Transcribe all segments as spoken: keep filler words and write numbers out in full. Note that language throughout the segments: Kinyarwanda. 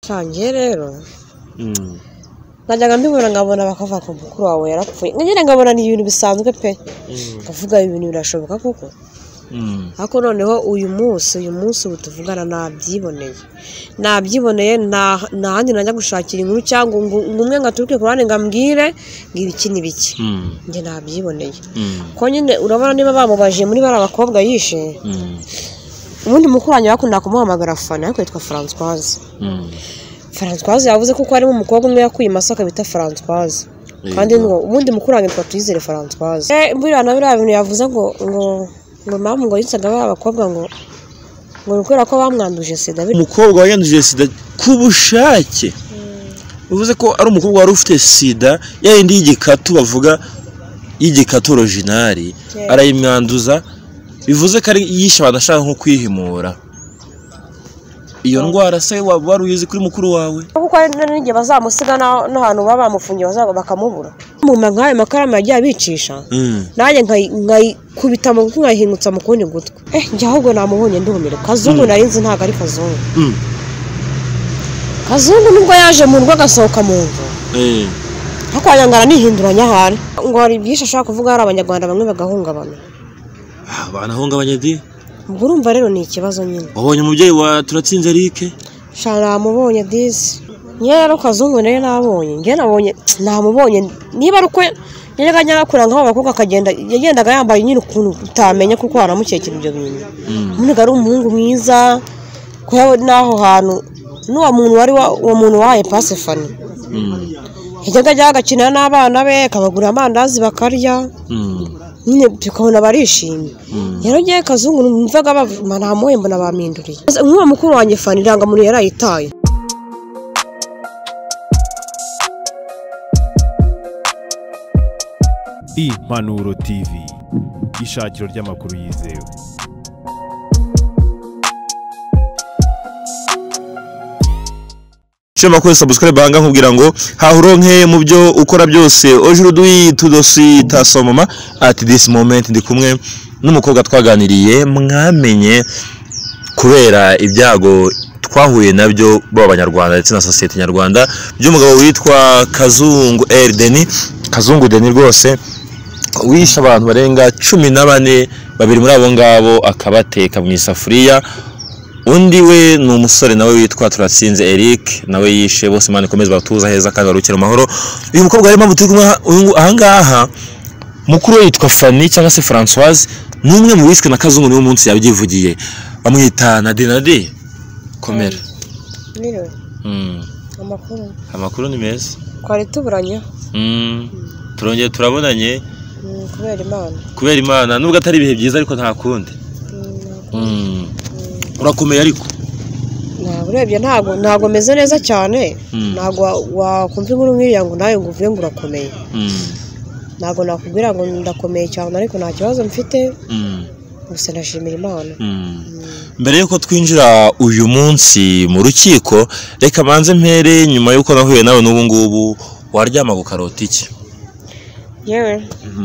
Cange rero mm najyaga mbibona ngabona bakava ku mukuru wawe yarapfuye ngene ngabona ni ibintu bisanzwe pe bavuga ibintu birashoboka kuko mm ako noneho uyu munsi uyu munsi butuvugana nabyiboneye nabyiboneye na nahandi najya gushakira inkuru cyangwa ngumwe ngaturuke kurane ngambwire ngibi iki nibiki nge nabyiboneye ko nyine urabona niba bamubaje muri bara abakobwa yishe ubundi mukuranye bakunda kumuhamagara fana ariko yitwa Françoise Françoise yavuze ko ari mu mukobwa umwe yakuye masaka bita Françoise kandi ngo ubundi mukuranye twa tuyizere Françoise eh mbura na bira bintu yavuze ngo ngo ngo mama ngo yitsaga abakobwa ngo ngo rukora ko bamwanduje sida umukobwa wayanduje sida kubushake uvuze ko ari umukobwa wari ufite sida yayindi y'igikatu bavuga y'igikatu originali arayimwanduza bivuze ko ari yisha badashaka nko kwihimura iyo ndwara se wari uyizi kuri mukuru wawe kuko n'ingiye bazamusiga n'ahantu baba bamufungiye bazaba bakamubura mu mankaye makarama yagiye abicisha nanjye nkayikubita mu gutwi nkayihingutsa mu kundi gutwi eh njye ahubwo namubonye ndumire Kazungu narinzi ntago ari Kazungu Kazungu nubwo yaje mu rugo agasohoka mu nzu eh hako yangara nihinduranya hano ngo ari byisha ashaka kuvuga ari abanyarwanda bamwe bagahungabana abana hungabanye di ubwo urumva rero ni ikibazo nyine wabonye umubyeyi wa Turatsinze Eric shara mubonye disi nyero Kazungu nayo nabonye nge nabonye namubonye niba ruko nyega nyarakura nkaho bakobwa akagenda yagendaga yambaye nyine ukuntu utamenya kuko aramukekera ibyo bintu umuntu ari umuhungu mwiza ko naho hantu n'uwa muntu wari uwo muntu waye Pasefani yajyaga ajya agakina n'abana be kabagura amandazi bakarya nyine tukabona barishimye rero ngiye Kazungu numvaga bavuma muhembo nabaminduriye nk'uwo mukuru wanjye Fani iranga muri yarayitaye Impanuro T V ishakiro ry'amakuru yizewe Chema ko subscribe banga nkubwira ngo hahuronke mu byo ukora byose aujourd'hui tout de suite à ce moment at this moment ndi kumwe n'umukobwa twaganiriye mwamenye kubera ibyago twahuye nabyo b'abanyarwanda ndetse na societe nyarwanda by'umugabo witwa Kazungu Erdeni Kazungu Deni rwose wisha abantu barenga cumi na bane babiri muri abo ngabo akabateka mu isafuriya undi we ni umusore nawe witwa Turatsinze Eric nawe yishe bose mane komeza batuza heza kandi barukira amahoro uyu mukobwa ari mpamvu aha ngaha mukuru yitwa Fani cyangwa se Françoise numwe mu wiswe na Kazungu niwo munsi yabyivugiye bamwita Nadinade komera niro mm amakuru amakuru ni meza kwari tuburanya mm turongeye turabonanye kubera Imana kubera Imana nubwo atari ibihe byiza ariko nta kundi mm urakomeye ariko urebye ntago ntago meze neza cyane ntago wakumva inkuru nk'iya ngo nawe ngo uvuye ngo urakomeye ntago nakubwira ngo ndakomeye cyane ariko nta kibazo mfite gusa ndashimira Imana mbere yuko twinjira uyu munsi mu rukiko reka manze mpere nyuma yuko nahuye nawe n'ubu ngubu waryama ku karoti iki yewe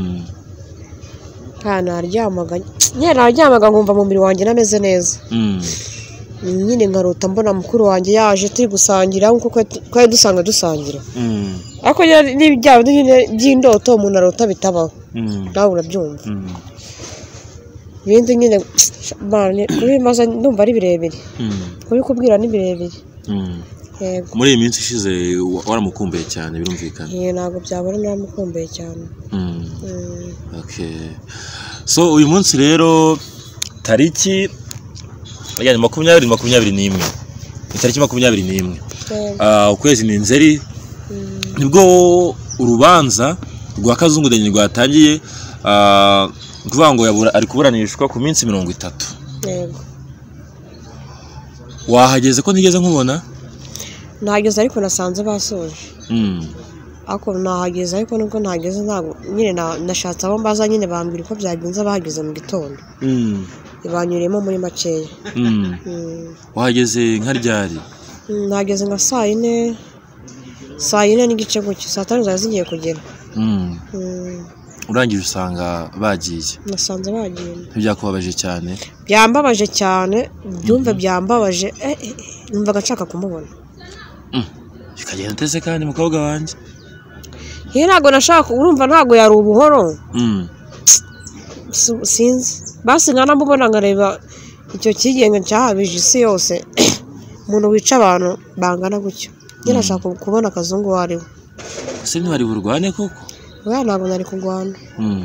kana aryamaga nyene aryamaga ngumva mu mubiri wanjye nameze neza nyine ngarota mbona mukuru wanjye yaje turi gusangira nkuko twari dusanga dusangira ariko n'ibyawe by'indoto umuntu arota bitabaho nawe urabyumva ibindi nyine kuri maze ndumva ari birebire kuri kubwira ni birebire muri iyi minsi ishize waramukumbuye cyane birumvikana yego ntabwo byabona naramukumbuye cyane okay so uyu munsi rero tariki yani makumyabiri makumyabiri n'imwe itariki makumyabiri n'imwe ukwezi ni Nzeri nibwo urubanza rwa Kazungu Deni rwatangiye kuvuga ngo ari kuburanishwa ku minsi mirongo itatu yego wahageze ko ntigeze nkubona nageze ariko nasanze basoje ako nahageze ariko nubwo ntageze ntabwo nyine nashatse abo mbaza nyine bambwira uko byagenze bahageze mu gitondo banyuremo muri makeya wahageze nka ryari nageze nka saa yine saa yine n'igice gutyo saa tanu zari zigiye kugera urangije usanga bagiye nasanze bagiye ntibyakubabaje cyane byambabaje cyane byumve byambabaje numvaga nshaka kumubona bikagenda tese kandi mukobwa wanje Ye ntago nashaka urumva ntago yari ubuhoro. Mm. Sinzi. Basi nkana mubona nkareba icyo kigenga cyahabije isi yose. Umuntu wica abantu bangana gutyo. Nyine ashaka kubona akazungu wariwe. Se ntwari burwane koko? Oya ntabwo nari kurwana. Mm.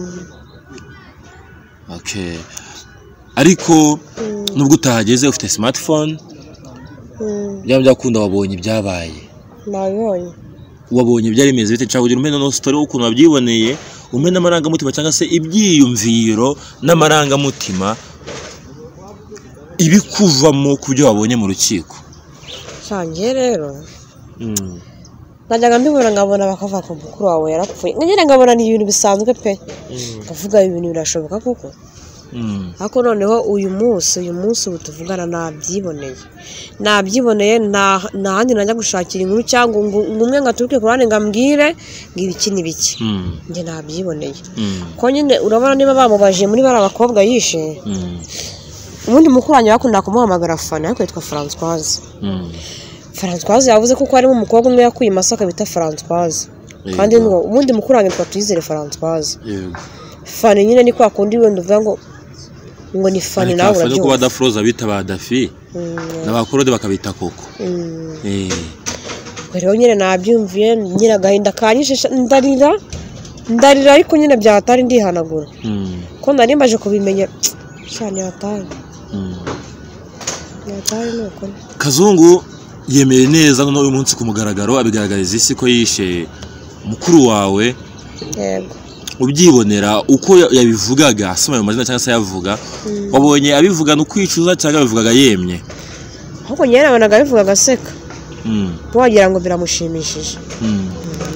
Okay. Ariko nubwo utahageze ufite smartphone byaba byakunda wabonye ibyabaye. Nabonye. Wabonye byari bimeze bite nshaka kugira umene no story ukuntu wabyiboneye umene amaranga mutima cyangwa se ibyiyumviro n'amaranga mutima ibikuvamo kubyo wabonye mu rukiko. Sange rero. Mm. Najyaga mbibona ngabona bakava ku mukuru wawe yarapfuye. Ngene ngabona ni ibintu bisanzwe pe. Kavuga ibintu birashoboka koko. Mm. Ako noneho uyu munsi uyu munsi utuvugana nabyiboneye. Nabyiboneye na nahandi najya gushakira inkuru cyangwa ngumwe ngaturuke kurane ngambwire ngibi iki nibiki. Mm. Nge nabyiboneye. Mm. Ko nyine urabona niba bamubaje muri bara bakobwa yishe. Mm. Ubundi mukuranye bakunda kumuhamagara Fana ariko yitwa Françoise. Mm. Françoise yavuze ko harimo umukobwa umwe yakuye masaka bita Françoise. Kandi ngo ubundi mukuranye twa twizere Françoise. Yego. Fana nyine ni kwa kundi wenda uvuga ngo ngo ni Fana nawe urabyo. Ko badafroza bita badafi. N'abakorode bakabita koko. Eh. Rero nyine nabyumviye nyira gahinda kanyishe ndarira ndarira ariko nyine byatari ndihanagura. Mm. Ko nari mbaje kubimenya cyane yatari. Mm. Yatari nuko. Kazungu yemeye neza no uyu munsi ku mugaragaro abigaragariza isi ko yishe mukuru wawe. Yego. Ubyibonera uko yabivugaga asoma ayo mazina cyangwa se yavuga wabonye abivuga no kwicuza cyangwa abivugaga yemye. Ahubwo nyene nabonaga bivuga gaseka. Mm. Wagira ngo biramushimishije. Mm.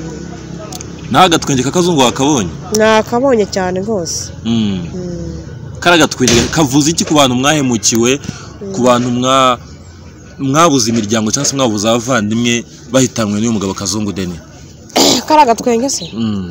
Nagatwenge kakazungu wakabonye? Nakabonye cyane rwose. Mm. Karagatwenge kavuze iki ku bantu mwahemukiwe ku bantu mwa mwabuze imiryango cyangwa se mwabuze abavandimwe bahitanwe n'uyu mugabo Kazungu Deni? Karagatwenge se? Mm.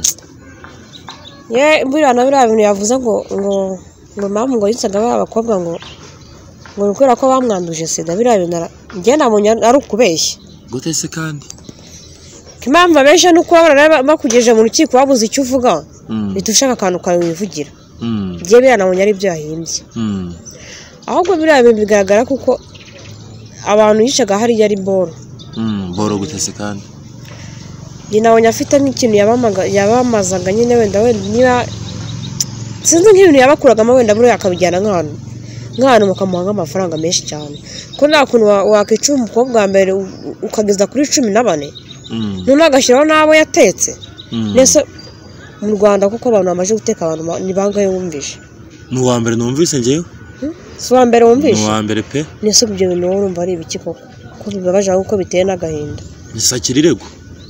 Ye mbura na bira bintu yavuze ngo ngo ngo mamu ngo yitsaga abakobwa ngo ngo rukora ko bamwanduje sida bira bintu nge namunya ari ukubeshya. Gute se kandi? Kimamba besha nuko barara bakugeje mu rukiko babuze icyo uvuga. Bitushaka akantu kawe wivugira. Mm. Je bira namunya ari byo yahimbye. Mm. Ahubwo bira bintu bigaragara kuko abantu yishaga hari yari boro. Mm. Boro gute se kandi? Dinabonye afite n'ikintu yabamaga yabamazaga nyine wenda wenda niba sinzi nk'ibintu yabakuragamo wenda buri akabijyana nk'ahantu nk'ahantu mukamuha amafaranga menshi cyane ko nta kuntu wakica umukobwa mbere ukageza kuri cumi na bane none agashyiraho n'abo yatetse nese mu Rwanda kuko abantu bamaze guteka abantu ni bangahe wumvishe? Ni uwa mbere numvise ngewe. Si uwa mbere wumvishe? Ni uwa mbere pe. Nese ibyo bintu urumva ari ibiki koko ko bibabaje kuko biteye n'agahinda. Nisakirirego.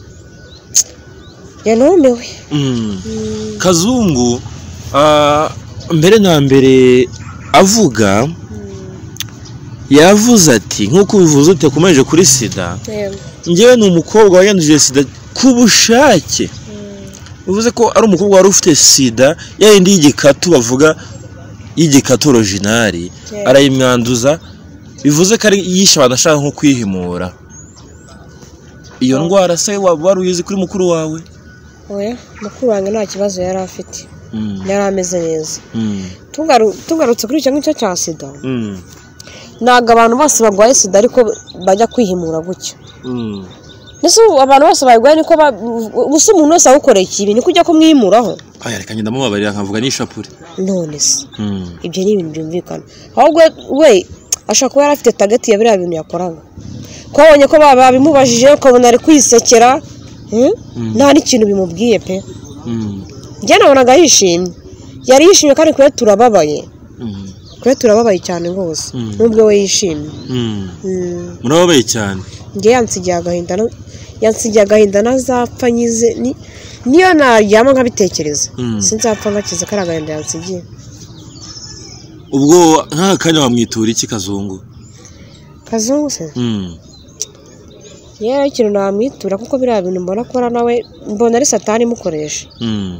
Yanumiwe. Mm. Kazungu ah mbere na mbere avuga yavuze ati nkuko bivuze ute kumeje kuri sida. Ngewe ni umukobwa wayanduje sida kubushake. Bivuze ko ari umukobwa wari ufite sida yayindi y'igikatu bavuga y'igikatu originali arayimwanduza bivuze ko ari yisha banashaka nko kwihimura. Iyo ndwara se wari uyizi kuri mukuru wawe? Oya mukuru wanjye nta kibazo yari afite. Yari ameze neza. Mm. Tugarutse kuri icyo ngicyo cya sida. Mm. Naga abantu bose bagwaye sida ariko bajya kwihimura gutyo. Mm. Nese abantu bose bagwaye niko gusa umuntu wese awukoreye ikibi niko ujya kumwimuraho. Aya reka ngenda mubabarira nkavuga n'ishapure. None se. Mm. Ibyo ni ibintu byumvikana. Ahubwo we ashaka kuba yarafite target ya biriya bintu yakoraga. Ko abonye ko baba bimubajije ukabona ari kwisekera. Nta n'ikintu bimubwiye pe. Njye nabonaga yishimye. Yari yishimye kandi kure turababaye. Kure turababaye cyane rwose. Nubwo we yishimye. Murababaye cyane. Njye yansigiye agahinda no yansigiye agahinda nazapfa nyize ni niyo naryama nkabitekereza. Sinzapfa ngakiza kari agahinda yansigiye. Ubwo nta kanya wamwitura iki Kazungu? Kazungu se? Mm. Yera ikintu namwitura kuko biriya bintu mbona akora nawe mbona ari satani mukoresha. Mm.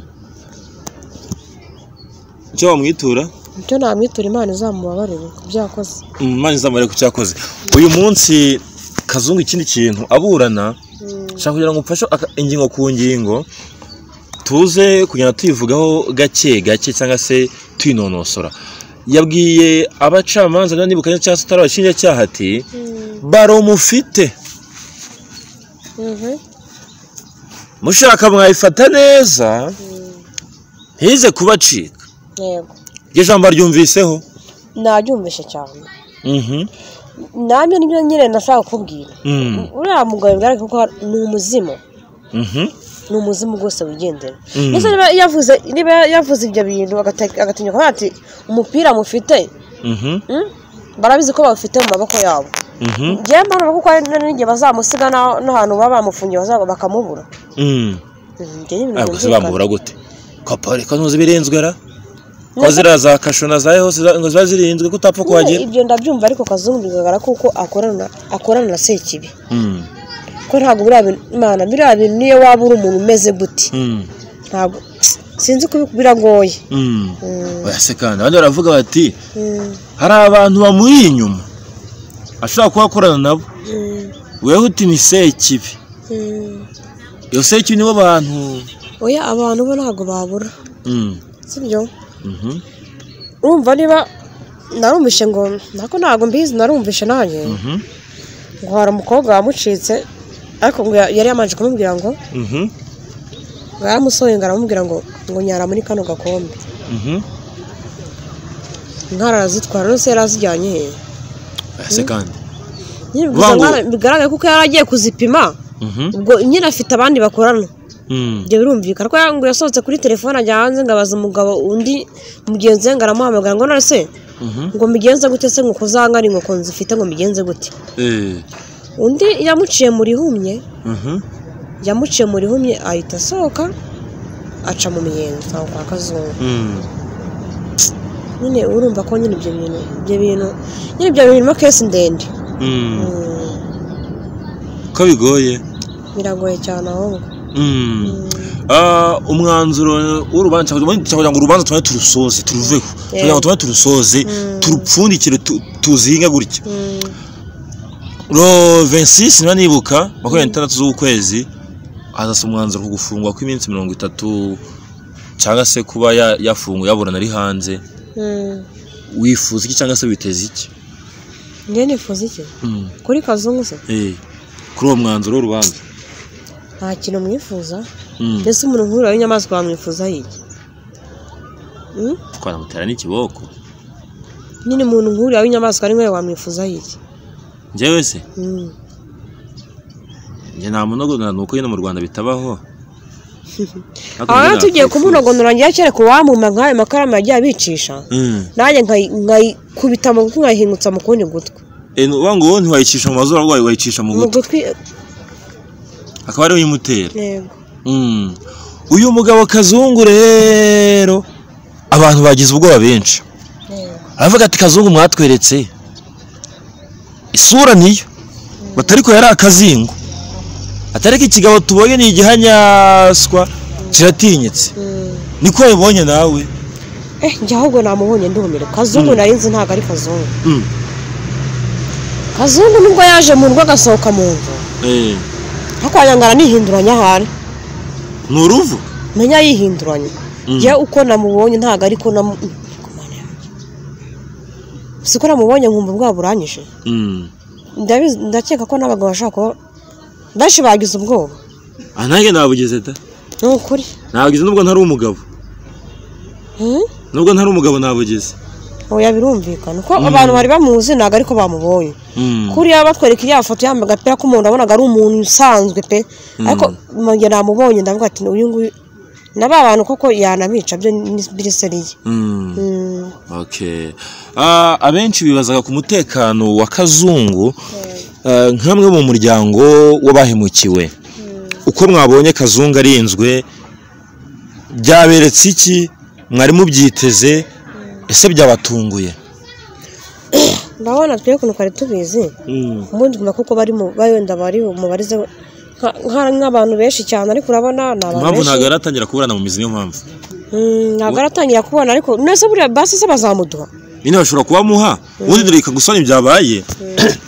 Cyo wamwitura? Cyo namwitura Imana izamubabarire ku byakoze. Imana izamubabarire ku byakoze. Uyu munsi Kazungu ikindi kintu aburana shaka kugira ngo mfashe ingingo ku ngingo tuze kugenda tuyivugaho gake gake cyangwa se twinonosora. Yabwiye abacamanza nibuka cyangwa se tarabashinja cyaha ati baro mufite mushaka mwayifata neza hize kubacika. Yego. Iryo jambo ryumviseho? Naryumvishe cyane. Mhm. Namye nibyo nyine nashaka kubwira. Uriya mugabo bigaragara ko ni umuzimu. Mhm. Ni umuzimu gose wigendera. Nese niba yavuze niba yavuze ibyo bintu agatinya ko ati umupira mufite. Mhm. Barabizi ko bafite mu maboko yabo. Mhm. Je mbona ko kwa nige bazamusiga n'ahantu baba bamufungiye bazaga bakamubura. Mhm. Je nyine nibyo bamubura gute? Kapare kanuzi birenzwera? Kozira za kashona zaye hose ngo zazirinzwe kutapfa kwagira. Ibyo ndabyumva ariko Kazungu bigaragara kuko akorana akorana na Sekibi. Mhm. Ko ntago buriya Imana biriya bintu niyo waba uri umuntu umeze gute. Mhm. Ntago sinzi kubikubira ngoye. Mhm. Oyase kandi abandi baravuga bati Mhm. hari abantu bamuri inyuma ashaka kubakorana nabo. Mhm. Wewe uti ni Sekibi. Mhm. Yo Sekibi nibo bantu. Oya abantu bo ntago babura. Mhm. Sibyo? Mhm. Urumva niba narumvishe ngo nako ntago mbizi narumvishe nanjye. Mhm. Ngo hari umukobwa wamucitse ariko ngo yari yamanje kumubwira ngo Mhm. baramusoye ngo aramubwira ngo ngo nyara muri kano gakombe. Mhm. Nkara zitwara no se yarazijyanye he? Ese kandi. Nyine bigaragaye kuko yaragiye kuzipima. Mhm. Ubwo nyine afite abandi bakorana. Mhm. Ibyo birumvikana ko ngo yasohotse kuri telefone ajya hanze ngabaza umugabo undi mugenzi we ngaramuhamagara ngo none se ngo migenze gute se ngo kuzanga ari ngo konzifite ngo migenze gute. Eh. Undi yamuciye muri humye. Mhm. Yamuciye muri humye ahita asohoka aca mu miyenzi aho kwa Kazungu. Mhm. Nyine urumva ko nyine ibyo bintu ibyo bintu nyine ibyo bintu makesi ndende. Mhm. Ko bigoye. Biragoye cyane ahubwo. Mhm. Ah umwanzuro w'urubanza cyangwa ngo urubanza twane turusoze turuveho. Kugira ngo twane turusoze turupfundikire tuzinga gutya. Ro vingt-six niba nibuka makumyabiri n'itandatu z'ukwezi azasa umwanzuro ku gufungwa kw'iminsi mirongo itatu cyangwa se kuba yafunguye yaburana ari hanze. Mhm. Wifuza iki cyangwa se witeze iki? Nge nifuza iki? Kuri Kazungu se? Eh. Kuri uwo mwanzuro w'urubanza. Nta kintu mwifuza. Mbese umuntu nk'uriya w'inyamaswa bamwifuza iki? Mhm. Twaramutera n'ikiboko. Nyine umuntu nk'uriya w'inyamaswa ari nk'we wamwifuza iki? Njyewe se? Mhm. Nge nta munogonora nuko nyine mu Rwanda bitabaho. Aha tugiye kumunogonora ngiye cyere ku wamuma nk'ayo makaramu yagiye abicisha. Nanjye nkayikubita mu gutwi nkayihingutsa mu kundi gutwi. Eh wango ntiwayicisha mu mazuru ahubwo wayicisha mu gutwi. Akaba ari uyimutera. Yego. Mhm. Uyu mugabo Kazungu rero abantu bagize ubwoba benshi. Yego. Aravuga ati Kazungu mwatweretse isura niyo batariko yari akazingo. Atareka ikigabo tubonye ni igihanyaswa kiratinyitse. Niko yibonye nawe? Eh njye ahubwo namubonye ndumire. Kazungu narinzi ntago ari Kazungu. Mhm. Kazungu nubwo yaje mu rugo gasohoka mu nzu. Eh. Hakwanyangara nihinduranya hari. Nuruvu? Menya yihinduranya. Je uko namubonye ntago ariko na Siko namubonye nkumva bwa buranyishe. Mhm. Ndabizi ndakeka ko nabagabo bashaka ko bashi bagize ubwoba. Anage nabugeze da. Nukuri. Nagize nubwo ntari umugabo. Mhm. Nubwo ntari umugabo nabugeze. Oya birumvikana ko abantu bari bamuzi naga ariko bamubonye. Kuri yabatwereka iriya foto yambaga pera ko umuntu abonaga ari umuntu usanzwe pe. Ariko nge namubonye ndavuga ati uyu nguyu naba abantu koko yanabica byo biriseriye. Mhm. Okay. Ah abenshi bibazaga ku mutekano wa Kazungu nk'amwe mu muryango w'abahemukiwe. Uko mwabonye Kazungu arinzwe byaberetse iki mwari mubyiteze ese byabatunguye? Ndabona twe kuno kare tubizi. Ubundi kuma kuko bari mu bayenda bari mu barize nk'abantu benshi cyane ariko urabona n'abantu benshi. Mpamvu nagaratangira kuburana mu mizi niyo mpamvu. Mhm nagaratangira kubona ariko nese buri basi se bazamuduha. Nyine bashobora kuba muha ubundi dore ikagusanya ibyabaye.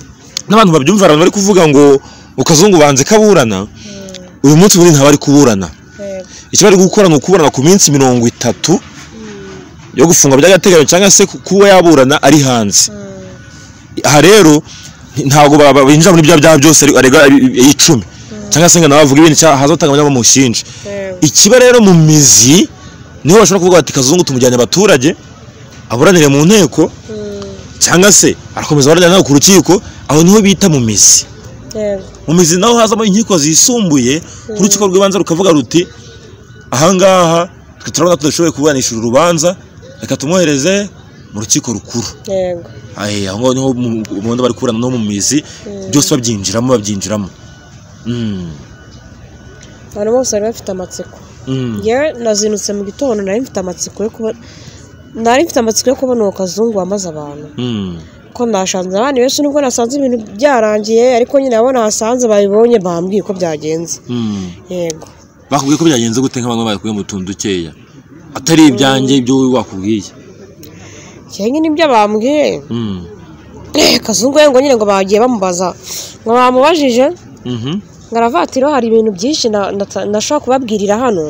n'abantu babyumva abantu bari kuvuga ngo ukazungu banze kaburana uyu munsi buri nta bari kuburana icyo bari gukora ni ukuburana ku minsi mirongo itatu yo gufunga by'agateganyo cyangwa se kuba yaburana ari hanze aha rero ntabwo binjira muri bya byaha byose arega icumi cyangwa se ngo nabavuga ibintu hazotanga abanyamo mushinje ikiba rero mu mizi niho bashobora kuvuga bati kazungu tumujyanye abaturage aburanire mu nteko cyangwa se arakomeza aburanira nawe ku rukiko aho niho bita mu mizi mu mizi naho hazamo inkiko zisumbuye ku rukiko rw'ibanze rukavuga ruti ahangaha twe turabona tudashoboye kuburanisha urubanza reka tumwohereze mu rukiko rukuru yego aye aho ngaho niho umuntu bari kurana no mu mizi byose babyinjiramo babyinjiramo mm abantu bose bari bafite amatsiko yewe nazinutse mu gitondo nari mfite amatsiko yo kuba nari mfite amatsiko yo kubona uwo kazungu wamaze abantu ko ndashanze abandi benshi nubwo nasanze ibintu byarangiye ariko nyine abona hasanze babibonye bambwiye ko byagenze yego bakubwiye ko byagenze gute nk'abantu bakuye mu tuntu dukeya atari ibyanjye ibyo wakubwiye cyane nibyo bambwiye kazungu ngo nyine ngo bagiye bamubaza ngo bamubajije ngaravatiro hari ibintu byinshi nashaka kubabwirira hano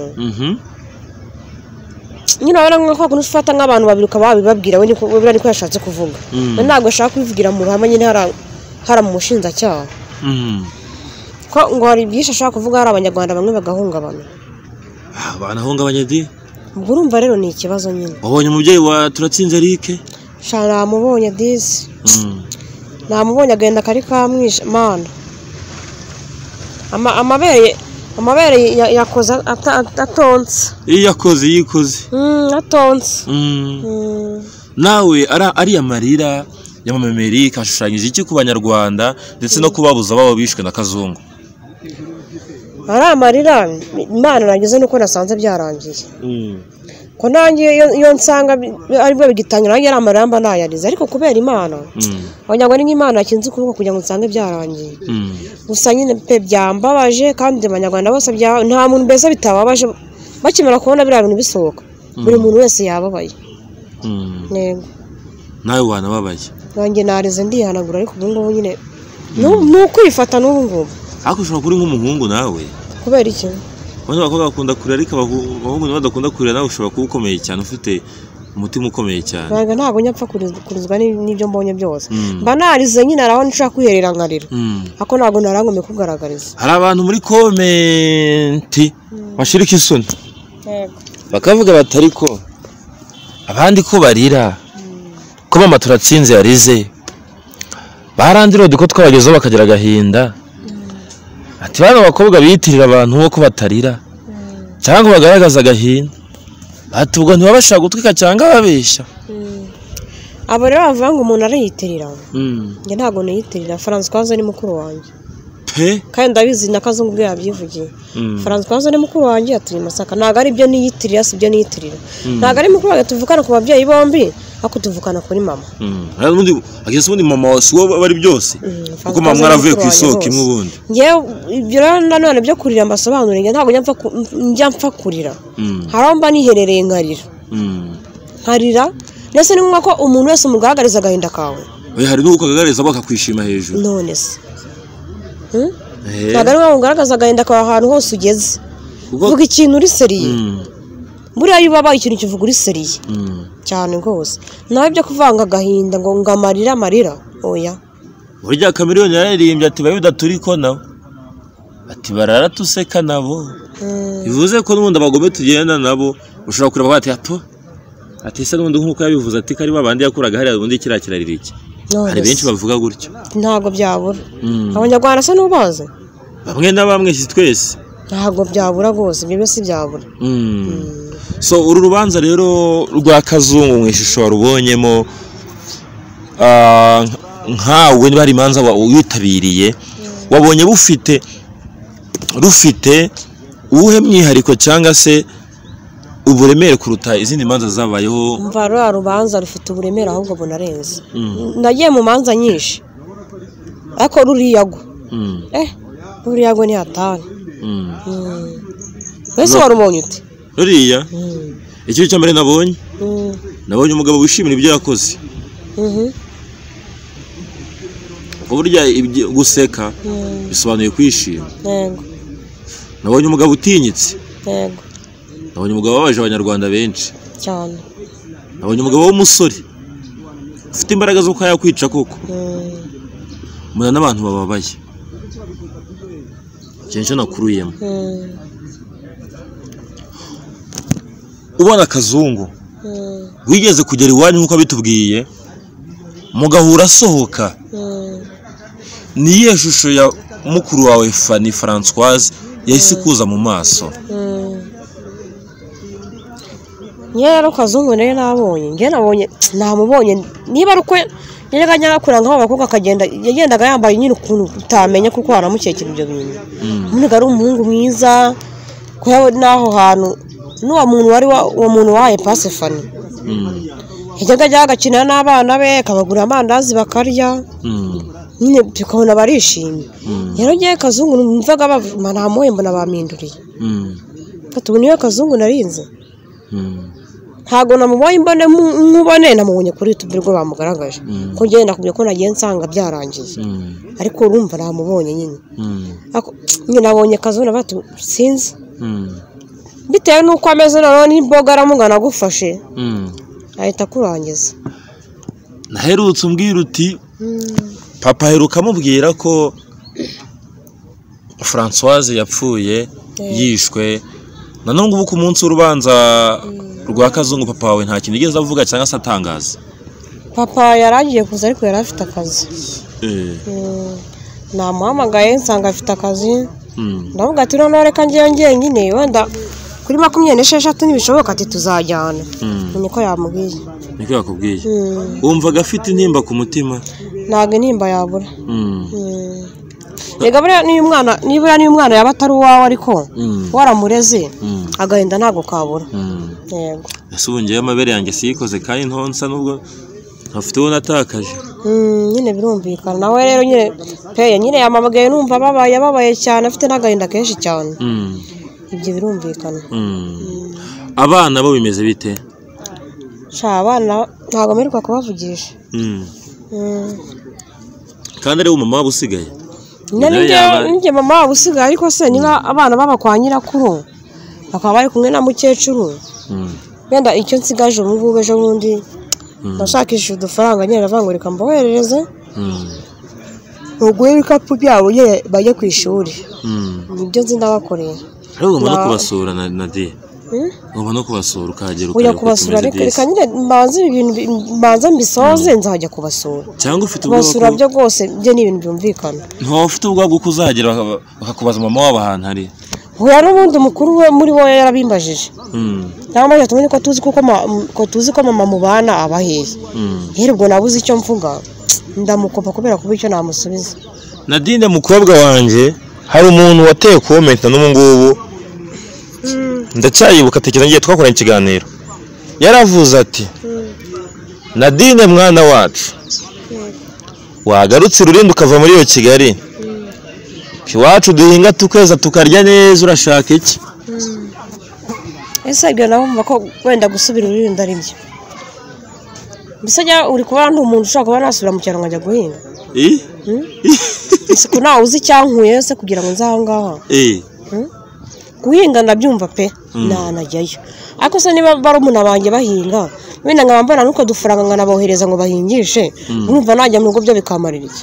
nyine abana ko kuntu ufata nk'abantu babiri ukaba babibabwira we niko bira niko yashatse kuvuga ntabwo ashaka kubivugira mu ruhame nyine hara hara mu mushinjacyaha ko ngo hari byinshi ashaka kuvuga hari abanyarwanda bamwe bagahungabana banahungabanye di ubwo urumva rero ni ikibazo nyine wabonye umubyeyi wa turatsinze Eric shana namubonye disi namubonye agenda kari kamwisha mana ama amabere amabere yakoze atonse yakoze yikoze mm atonse mm nawe ara ari amarira ya mama Eric ashushanyije iki ku banyarwanda ndetse no kubabuza babo bishwe na kazungu ari amarira imana nagize nuko nasanze byarangiye ko nanjye iyo nsanga aribwo bigitangira nanjye amaramba nayarize ariko kubera imana abanyarwanda nk'imana yakinze ukuboko kugira ngo nsange byarangiye gusa nyine pe byambabaje kandi abanyarwanda bose nta muntu mbese bitababaje bakimara kubona biriya bintu bisohoka buri muntu wese yababaye yego nawe wanababaye nanjye narize ndihanagura ariko ubu ngubu nyine ni ukwifata n'ubu ngubu ariko ushobora kuri nk'umuhungu nawe kubera iki abantu bakobwa bakunda kurira ariko abahungu badakunda kurira nawe ushobora kuba ukomeye cyane ufite umutima ukomeye cyane ntabwo ntabwo nyapfa kurizwa n'ibyo mbonye byose mba narize nyine araho nshaka kwiherera nkarira ariko ntabwo narangomye kugaragariza hari abantu muri komenti bashirika isoni bakavuga batari ko abandi ko barira ko mama turatsinze yarize barandirode ko twabagezeho bakagira agahinda ati bano bakobwa biyitirira abantu ko batarira cyangwa bagaragaza agahinda ati ubwo ntibabashaka gutwika cyangwa babeshya abo rero bavuga ngo umuntu arayitirira njye ntabwo niyitirira Françoise ni mukuru wanjye pe kandi ndabizi na kazungu bwe yabyivugiye Françoise ni mukuru wanjye atuye Masaka ntabwo ari byo niyitirira si byo niyitirira ntabwo ari mukuru wanjye tuvukana ku babyeyi bombi ako tuvukana kuri mama hari undi ageze ubundi mama wasi wo bari byose kuko mama mwaravuye ku isoko imwe ubundi ngewe ibyo rero nanone byo kurira mbasobanurira ntabwo njya njya mpfa kurira haraho mba niherereye nkarira nkarira ndetse ni ngombwa ko umuntu wese umugaragariza agahinda kawe hari n'uko akagaragariza bakakwishima hejuru none se ntabwo ari ngombwa ugaragaza agahinda kawe ahantu hose ugeze uvuga ikintu uri seriye buriya iyo ubabaye ikintu kivuga uri seriye cyane rwose nawe byo kuvanga agahinda ngo ngamarira amarira oya burya Chameleone yaririmbye ati babe bidaturiko nawe ati barara tuseka nabo bivuze ko n'ubundi abagome tugenda nabo ushobora kureba bati apo ati se n'ubundi nk'uko yabivuze ati kari babandi yakuraga hariya ubundi kiriya kirarira iki hari benshi bavuga gutyo ntabwo byabura abanyarwanda se n'ubaze bamwe na bamwe si twese ntabwo byabura rwose ibyo byose byabura so uru rubanza rero rwa kazungu mu ishusho warubonyemo nkawe niba hari imanza witabiriye wabonye bufite rufite uwuhe mwihariko cyangwa se uburemere kuruta izindi manza zabayeho mva rwa rubanza rufite uburemere ahubwo bunarenze nagiye mu manza nyinshi ariko ruriyago eh ruriyago ni hatari wese warubonye ute ruriya icyo cya mbere nabonye nabonye umugabo wishimira ibyo yakoze uburya guseka bisobanuye kwishima. Yego. Nabonye umugabo utinyitse. Yego. Nabonye umugabo wabaje abanyarwanda benshi. Cyane. Nabonye umugabo w'umusore ufite imbaraga zo kwaya kwica koko. Muna n'abantu bababaye. Cyensho nakuruyemo. Ubona Kazungu. Wigeze kugera iwanyu nkuko bitubwiye. Mugahura sohoka. Niye shusho ya mukuru wawe Fanny Françoise yahise kuza mu maso. Nyero Kazungu nayo nabonye, nge nabonye namubonye niba ruko nyega nyakura ngaho bakobwa akagenda yagendaga yambaye nyine ukuntu utamenya kuko aramukekera ibyo bintu. Umuntu ari umuhungu mwiza ko yawe naho hantu n'uwa muntu wari uwo muntu waye Passe Fanny. Yajyaga ajya agakina n'abana be akabagura amandazi bakarya. Nyine tukabona barishimye. Rero ngiye Kazungu numvaga bavuma nta muhembo nabaminduriye. Fatu niyo Kazungu narinze. Ntago namubonye imbone nkubone namubonye kuri YouTube rwo bamugaragaje. Ko ngenda kubye ko nagiye nsanga byarangiye. Ariko urumva namubonye nyine. Ako nyine nabonye Kazungu batu sinzi. Bitewe nuko ameze none imboga aramugana gufashe. Ahita kurangiza. Naherutse umbwira uti papa heruka mubwira ko Françoise yapfuye yishwe. Nanone ngubu ku munsi w'urubanza rwa Kazungu papa wawe nta kintu yigeze avuga cyangwa se atangaza. Papa yaragiye kuza ariko yari afite akazi. Eh. Namuhamagaye nsanga afite akazi. Ndavuga ati none reka ngiye ngiye nyine wenda kuri makumyabiri n'esheshatu nibishoboka ati tuzajyana. Niko yamubwiye. Niko yakubwiye. Wumvaga afite intimba ku mutima? Ntago intimba yabura. Ega buriya niyo umwana nibura niyo umwana yaba atari uwawe ariko waramureze agahinda ntago kabura. Yego. Ese ubungiye amabere yanjye siyikoze kandi ntonsa nubwo afite uwo natakaje. Nyine birumvikana nawe rero nyine pe nyine yamamagaye numva babaye babaye cyane afite n'agahinda kenshi cyane. Ibyo birumvikana. Abana bo bimeze bite? Sha abana ntago meruka kubavugisha. Kandi ari umama wabusigaye. Nene nge mama wabusigaye ariko se niba abana baba kwa nyirakuru bakaba bari kumwe na mukecuru. Yenda icyo nsigaje ubu ngubu ejo bundi nashakishije udufaranga nyine ravangurika mboherereze. Ubwo ibikapu byabo ye bajye ku ishuri. Nibyo nzi ndabakoreye. Rero ngomba no kubasura na Nadia. Ngomba no kubasura ukahagera ukareba kubasura reka nyine mbanze ibintu mbanze mbisoze nzajya kubasura. Cyangwa ufite ubwo kubasura byo gose byo ni ibintu byumvikana. Nto ufite ubwo bwo kuzagera bakakubaza mama wabo ahantu hari. Hoya n'ubundi mukuru we muri bo yarabimbajije. Namaje tumenye ko tuzi kuko ko tuzi ko mama mubana abahehe. Rero ubwo nabuze icyo mvuga ndamukopa kubera kuba icyo namusubiza. Nadine mukobwa wanje hari umuntu wateye comment n'ubu ngubu ndacyayibuka tekeza ngiye twakoranye ikiganiro yaravuze ati Nadine mwana wacu wagarutse ururindi ukava muri iyo Kigali iwacu duhinga tukeza tukarya neza urashaka iki? Ese ibyo nabumva ko wenda gusubira ururindi ari byo. Bisajya uri kubana n'umuntu ushaka kuba nasubira mu cyaro nkajya guhinga. Eh? Ese ko nawe uzi cyankuye se kugira ngo nzahangaha. Eh. Guhinga ndabyumva pe na najyayo. Ariko se niba barumuna banjye bahinga wenda nkabambana nuko dufaranga nkanabohereza ngo bahingishe urumva najya mu rugo byo bikamarira iki?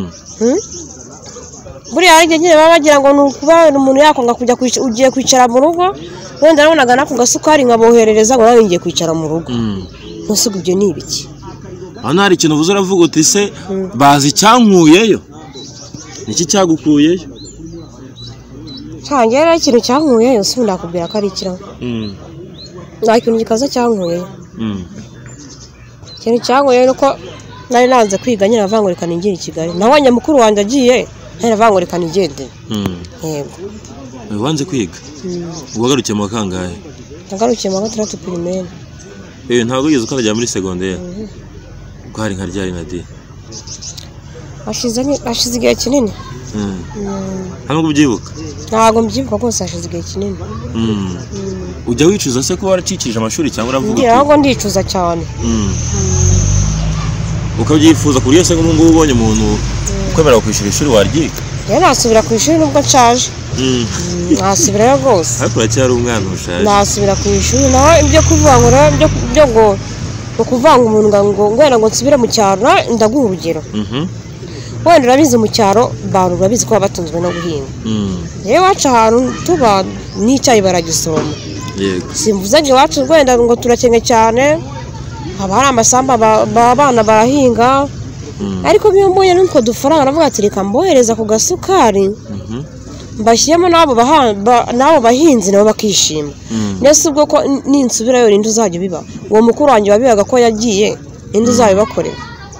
Buriya ari nyine baba bagira ngo nukuba umuntu yakonga kujya ugiye kwicara mu rugo wenda nabonaga nako gasukari nkaboherereza ngo nawe ngiye kwicara mu rugo. Nose ibyo ni ibiki? Hano hari ikintu uvuze uravuga uti se bazi cyankuyeyo. Niki cyagukuyeyo? Cyangera ikintu cyankuyeyo se ndakubwira ko ari ikira. Mm. Nta kintu gikaza cyankuyeyo. Mm. Ikintu cyankuyeyo nuko nari nanze kwiga nyine avangurikana ingira i Kigali. Nabonye mukuru wanjye agiye nari avangurikana igende. Mm. Yego. Wanze kwiga? Mm. Wagarukiye mu kangahe? Nagarukiye mu gatandatu primaire. Eh ntago yigeze ukajya muri secondaire. Ko hari nka ryari Nadia. Ashize ni ashize igihe kinini. Mm. Hano kubyibuka? Ntago mbyibuka rwose ashize igihe kinini. Mm. Ujya wicuza se ko waracikije amashuri cyangwa uravuga uti? Ntago ndicuza cyane. Mm. Ukabyifuza kuri yese ngo ubonye umuntu ukwemera kwishyura ishuri waryiga rero nasubira ku ishuri nubwo nshaje nasubirayo rwose ariko uracyari umwana ushaje nasubira ku ishuri naho ibyo kuvuga ngo rero byo ngo ngo kuvanga umuntu ngo ngwena ngo nsubire mu cyaro ndaguha urugero wenda urabizi mu cyaro bantu urabizi ko batunzwe no guhinga rero wacu ahantu tuba n'icyayi baragisoroma simvuze ngo iwacu wenda ngo turakennye cyane haba hari amasamba abana barahinga ariko iyo mbonye n'utwo dufaranga navuga ati reka mbohereza ku gasukari mbashyiremo n'abo bahinzi nabo bakishima ndetse ubwo ko ninsubirayo ninde uzajya ubiba uwo mukuru wanjye wabibaga ko yagiye ninde uzabibakorera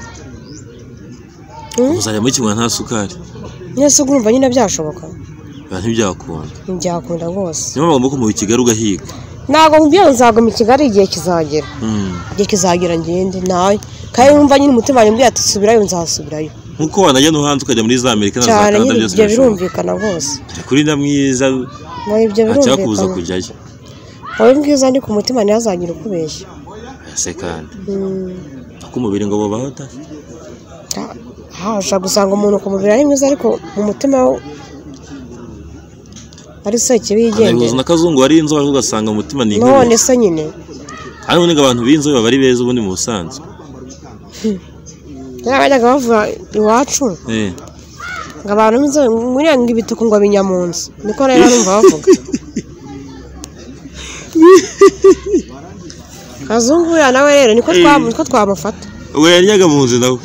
uzajya muri kimwe nta sukari ndetse urumva nyine byashoboka ntibyakunda ntibyakunda rwose niyo mpamvu ko mu Kigali ugahiga ntabwo mbyo nzaguma i Kigali igihe kizagera igihe kizagera ngende nawe kandi numva nyine umutima wanjye mbya ati subirayo nzasubirayo nkuko wanajya no hanze ukajya muri za Amerika na za Canada byose ibyo birumvikana rwose kuri ndamwiza ibyo birumvikana kuza kujyayo wowe mbwiza ndi ku mutima ntihazagira ukubeshya ese kandi ko umubiri ngo bubaho ta hasha gusanga umuntu ku mubiri ari mwiza ariko mu mutima ari se kibi yigendera na kazungu ari inzobe ugasanga mu mutima ni nk'ubu none se nyine ariko niga abantu b'inzobe baba ari beza ubundi mu busanzwe bajyaga bavuga iwacu ngo abantu b'inzobe nguriya ngo ibituku ngo binyamunsi niko rero numva bavuga kazungu ya nawe rero niko niko twamufata we yaryaga mu nzu nawe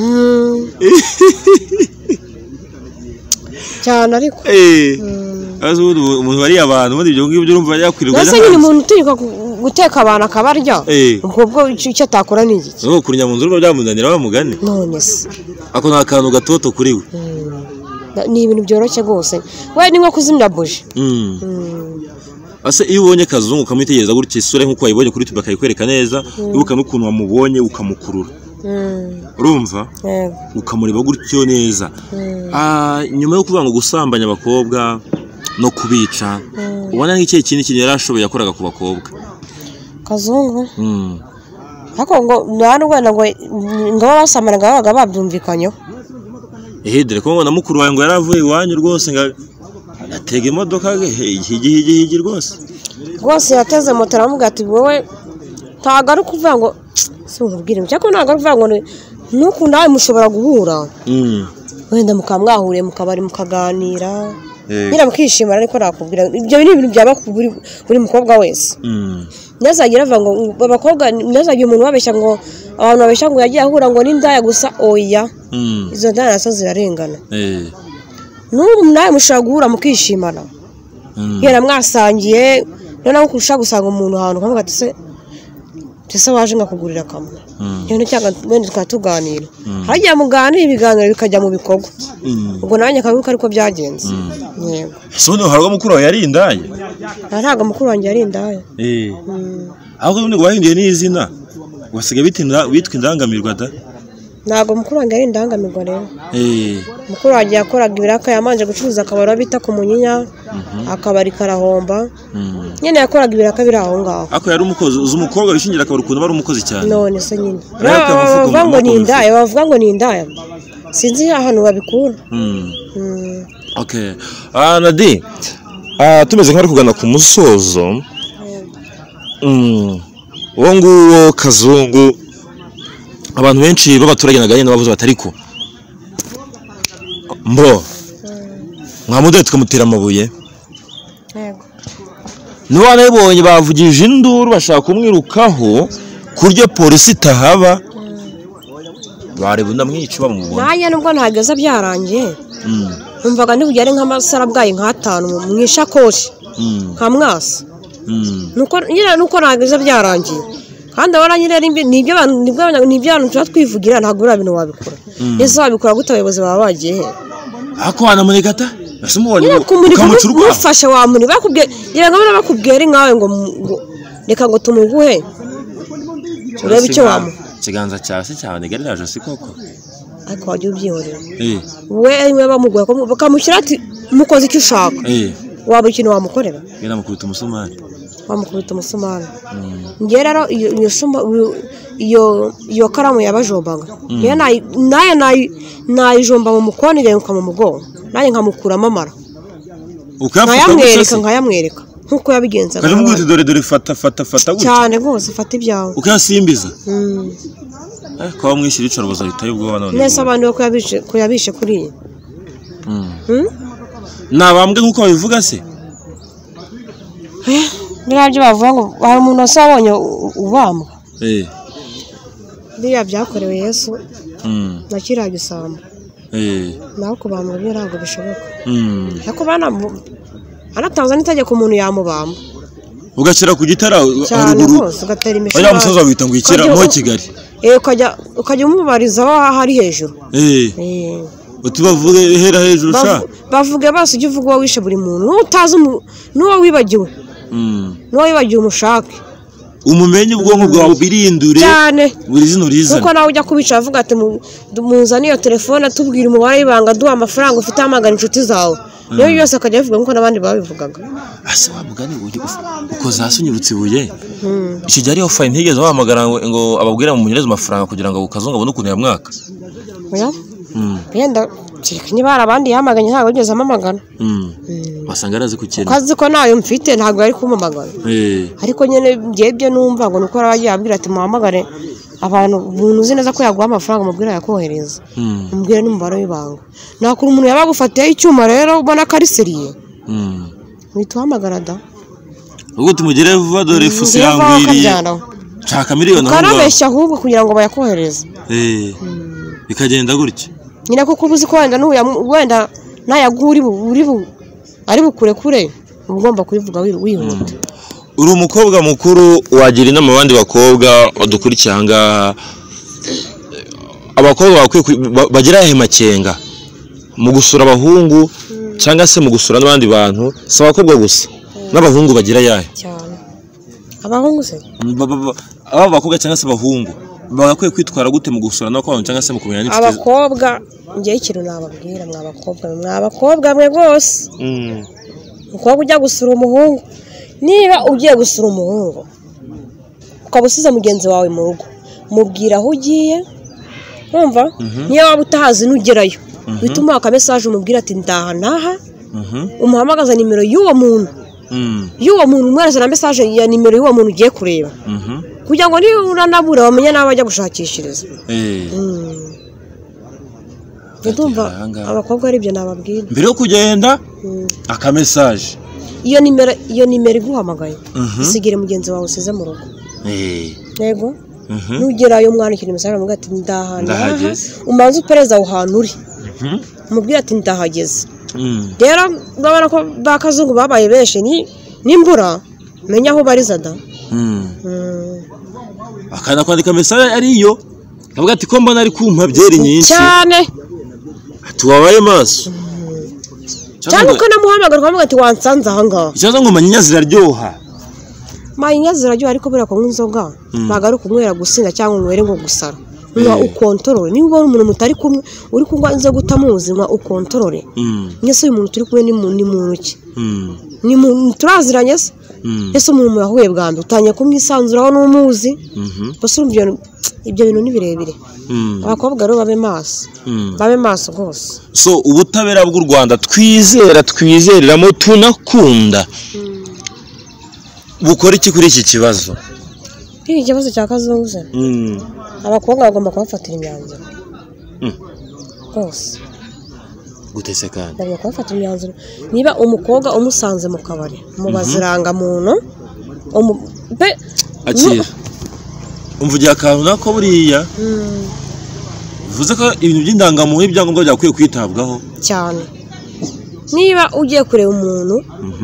cyane ariko azo umuntu bari abantu muri ibyo ngibyo urumva yakwirirwa nase nyine umuntu utirika guteka abantu akabarya ubwo bwo icyo atakora ni iki no kurinya mu nzu urumva byamunanira bamugane none se ako nta kantu gatoto kuri we ni ibintu byoroshye rwose we ni nko kuzimya buji ase iyo ubonye kazungu ukamwitegereza gutya isura nk'uko wayibonye kuri YouTube akayikwereka neza wibuka n'ukuntu wamubonye ukamukurura urumva ukamureba gutyo neza nyuma yo kuvuga ngo gusambanya abakobwa no kubica ubona nk'icyo kintu kintu yarashoboye yakoraga ku bakobwa kazungu ariko ngo nta n'ubwana ngo ngo basamara ngo babaga babyumvikanyeho ehe dore ko na mukuru wawe ngo yaravuye iwanyu rwose ngo atega imodoka higi higi higi rwose rwose yateze moto aramuga ati wowe ntago ari kuvuga ngo si umubwire cyako ntago ari kuvuga ngo nuko nawe mushobora guhura wenda mukamwahuriye mukabari mukaganira nyira mukishimana ariko nakubwira ibyo ni ibintu byaba buri mukobwa wese nazagira avuga ngo abakobwa nazagira umuntu wabeshya ngo abantu babeshya ngo yagiye ahura ngo n'indaya gusa oya izo ndaya nazo zirarengana n'ubu nawe mushobora guhura mukishimana yera mwasangiye noneho kurusha gusanga umuntu ahantu ukavuga ati se ese waje nkakugurira kamwe rero cyangwa wenda tukatuganira hajya muganira ibiganiro bikajya mu bikorwa ubwo nanjye akabibuka ariko byagenze yego so no harwa mukuru wawe yari indaye ntago mukuru wanjye yari indaye eh ahubwo n'ubwo wahinduye n'izina wasigaye bitinda witwa indangamirwa da ntago mukuru wanjye ari indangamirwa rero eh mukuru wanjye yakoraga ibiraka yamanje gucuruza akabari bita ku Munyinya akabari karahomba nyene yakoraga ibiraka biri aho ngaho ako yari umukozi uzi umukobwa wishingira akabari ukuntu bari umukozi cyane none se nyine bavuga ngo ni indaya bavuga ngo ni indaya sinzi ahantu babikura okay ah Nadi ah tumeze nk'ari kugana ku musozo mm uwo nguwo Kazungu abantu benshi b'abaturage naganye nabavuze batariko mbo mwamude tukamutera amabuye yego nuwa nabonye bavugije induru bashaka kumwirukaho kuryo polisi itahaba bari bundamwica bamubona nanye nubwo ntageze byarangiye umvaga ntibugere nk'amasara bwaye nk'atanu mu ishakoshi nkamwasa nuko nyine nuko ntageze byarangiye kandi abana nyine nibyo nibyo nibyo abantu tuba twivugira ntabwo ura bintu wabikora ese wabikora gute abayobozi baba bagiye he akwana muri gata basumubonye kamucuruka ufasha wa muri bakubwiye yego bana bakubwiye ari nkawe ngo reka ngo tumuguhe urebe icyo wamu kiganza cyase cyane gereraje sikoko ariko wajye ubyihorera eh we ariwe bamuguye bakamushyira ati mukoze icyo ushaka eh waba ikintu wamukorera genda mukubita umusumari bamukubita umusumari ngiye rero iyo iyo shuma iyo iyo karamu yabajombaga ngiye nayi naye nayi nayijomba mu mukoni ngeruka mu mugongo naye nkamukuramo amara ukayamwereka nkayamwereka nkuko yabigenzaga kandi mugute dore dore fata fata fata gutya cyane rwose fata ibyawe ukasimbiza mm eh kwa mwishyira icaro bazahita y'ubwo none nese abantu ko yabishe ko yabishe kuri mm mm nabambwe nkuko babivuga se eh birabyo bavuga ngo hari umuntu asabonye ubambwa eh biriya byakorewe Yesu mm nakira gisamba eh naho kubambwa byo ntabwo bishoboka mm ariko bana ana Tanzania itegeko umuntu yamubamba ugashira ku gitara haruguru ugatera imishara oya musoza wita ngo ikira mo Kigali eh ukajya ukajya umubariza aho hari hejuru eh eh utibavuge hera hejuru sha bavuge basi ujye uvuga wishe buri muntu utazi nuwo wibagiwe mm nuwo wibagiwe umushake umumenye ubwonko bwawe birindure cyane buri zino riza kuko nawe ujya kubica avuga ati muzane iyo telefone atubwira umubare w'ibanga duha amafaranga ufite amagana inshuti zawe niyo yose akajya avuga nkuko nabandi babivugaga ase wamugani uko zasunyurutse ibuye iki jari yo fine higeze bahamagara ngo ababwira mu munyereza amafaranga kugira ngo ukazonga abone ukuntu yamwaka oya yenda cyekanye bara abandi yamaganye ntabwo yigeze amamagana basanga arazi kukira kazi ko nayo mfite ntabwo ari kumamagana eh ariko nyene ngebye numva ngo nuko aragiye abwira ati muhamagare abantu umuntu uzi neza ko yaguha amafaranga mubwira yakohereza mubwira n'umubare w'ibanga nakuru umuntu yabagufatiye icyuma rero ubona ko ari seriye wituhamagara da ubwo tumugire vuba dore fusi yangwiriye chaka miliyoni karabeshya ahubwo kugira ngo bayakohereze eh bikagenda gutya nyine kuko ubuzi ko wenda n'uya wenda nayaguri buri ari bukure kure ugomba kubivuga wihuta uri umukobwa mukuru wagira inama abandi bakobwa badukurikiye ahangaha abakobwa bakwiye bagira ahe makenga mu gusura abahungu cyangwa se mu gusura n'abandi bantu si abakobwa gusa n'abahungu bagira yahe cyane abahungu se aba bakobwa cyangwa se abahungu bagakwiye kwitwara gute mu gusura no kwabo cyangwa se mu kumenya n'iki abakobwa ngiye ikintu nababwira mwa bakobwa mwa bakobwa mwe gose mm ukaba ujya gusura umuhungu niba ugiye gusura umuhungu ukabusiza mugenzi wawe mu rugo mubwira aho ugiye umva niyo waba utahazi nugerayo bituma aka message umubwira ati ndaha naha umuhamagaza nimero y'uwo muntu y'uwo muntu umwereza na message ya nimero y'uwo muntu ugiye kureba kugira ngo niba uranabura bamenye nawe ajya gushakishiriza eh ndumva abakobwa ari byo nababwira mbere yo kugenda aka message iyo nimero iyo nimero iguhamagaye isigire mugenzi wawe usize mu rugo eh yego nugerayo umwandikira message mu gati ndahana umanze upereza aho hantu uri umubwira ati ndahageze rero babona ko bakazungu babaye beshe ni nimbura menya aho bariza da akana kwandika message ariyo avuga ati ko mbona ari kumpa byeri nyinshi cyane tuwabaye maso cyane ko namuhamagara kwamuga ati wansanze ahangaha ikibazo ngo manyinya ziraryoha manyinya ziraryoha ariko bira ko nk'inzoga bagaruka umwera gusinda cyangwa umwere ngo gusara unywa ukontorore niba ubona umuntu mutari kumwe uri kunywa inzoga utamuzi nywa ukontorore nyese uyu muntu turi kumwe ni muntu ki ni muntu turaziranye se ese umuntu yahuye bwa mbere utanye kumwisanzuraho n'umuzi bose urumva ibyo bintu ni birebire abakobwa rero babe maso babe maso rwose so ubutabera bw'u Rwanda twizera twizereramo tunakunda bukora iki kuri iki kibazo iki kibazo cya kazungu se abakobwa bagomba kubafatira imyanzuro rwose gutese kandi bagomba kubafatira imyanzuro niba umukobwa umusanze mu kabari mu baziranga muntu akira umvugiye akantu nako buriya bivuze ko ibintu by'indangamuntu ibyangombwa byakwiye kwitabwaho cyane niba ugiye kureba umuntu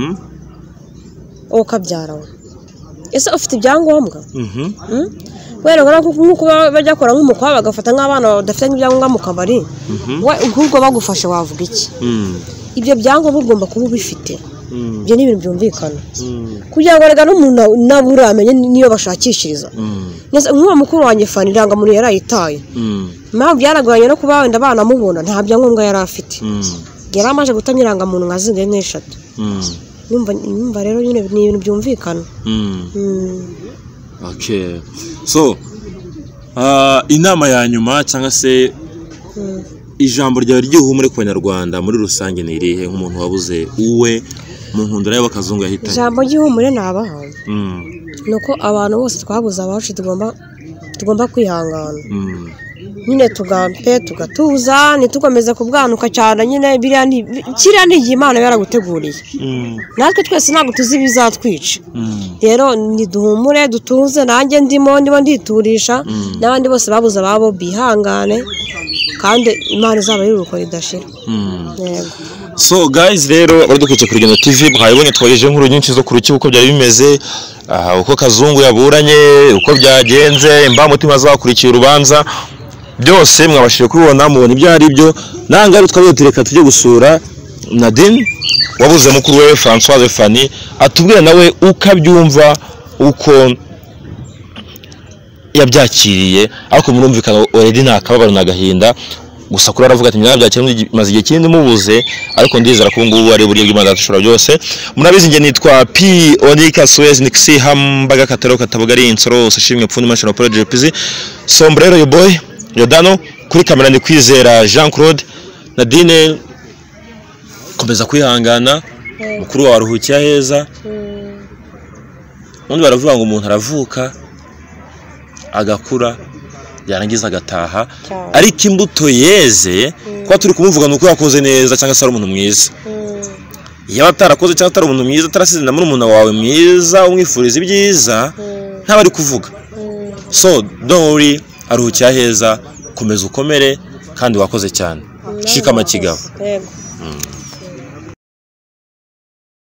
ukabyarawe ese ufite ibyangombwa wera ngara nkuko bajya kora nk'umukwa bagafata nk'abana badafite ibyangombwa mu kabari we ubwo bagufashe wavuga iki ibyo byangombwa ugomba kuba ubifite ibyo ni ibintu byumvikana kugira ngo rega n'umuntu nabura amenye niyo bashakishiriza nk'uwo mukuru wanjye Fani irangamuntu yarayitaye impamvu byaragoranye no kuba wenda abana mubona nta byangombwa yari afite yari amaze gutanga irangamuntu nka zingahe nk'eshatu numva numva rero nyine ni ibintu byumvikana. Mm. Mm. Okay. So uh, inama ya nyuma cyangwa se Mm. ijambo ryawe ry'ihumure ku banyarwanda muri rusange ni irihe nk'umuntu wabuze uwe mu nkundura y'abakazungu yahitanye? Ijambo ry'ihumure nabaha Mm. nuko abantu bose twabuze abacu tugomba tugomba kwihangana. Mm. Nyine tugampe tugatuza ntitukomeze kubwanuka cyane nyine biriya ni kiriya ni Imana yaraguteguriye. Mm. Natwe twese ntabwo tuzi bizatwica. Mm. Rero niduhumure dutuze nanjye ndimo ndimo nditurisha Mm. n'abandi bose babuze ababo bihangane kandi Imana izaba y'uruko ridashira. Mm. Yego. So guys rero baradukurikiye kuri Geno T V mwabonye twagejeje inkuru nyinshi zo ku rukiko uko byari bimeze, aha uko Kazungu yaburanye, uko byagenze, imba mutima zakurikiye urubanza byose mwabashije kubibona mubona ibyo ari byo. Nanga twabiyotereka tujye gusura Nadine wabuze mukuru we Françoise Fanny atubwira nawe ukabyumva uko yabyakiriye, ariko murumvikana already nakababaro nagahinda gusa kuri aravuga ati nyabyakiriye maze igihe kindi mubuze, ariko ndizera ko ngubu ari buri bw'Imana dushobora byose. Murabizi nge nitwa P Onika Suez Nixi Hambaga Kataro Katabugari Insoro Sashimwe Pfundi National Project P Z Sombrero yo boy Yodano kuri kamera ni Kwizera Jean Claude. Nadine komeza kwihangana, mukuru wa ruhukiya heza. Undi baravuga ngo umuntu aravuka agakura yarangiza agataha, ariko imbuto yeze kwa turi kumuvuga nuko yakoze neza cyangwa se ari umuntu mwiza. Iyo atarakoze cyangwa atari umuntu mwiza atarasize na umuntu wawe mwiza umwifuriza ibyiza ntabari kuvuga. So don't worry, aruhukiya heza, komeza ukomere kandi wakoze cyane. Shika amakigabo. Yego.